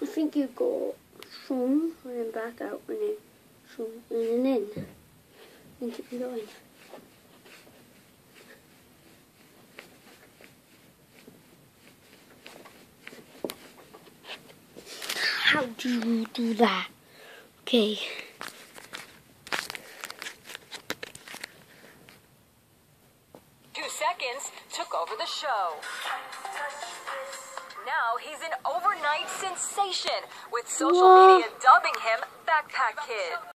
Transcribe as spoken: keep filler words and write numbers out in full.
I think you go zoom and then back out and then zoom and then in. And keep going. How do you do that? Okay. Two seconds took over the show. Now he's an overnight sensation with social Whoa. media dubbing him Backpack Kid.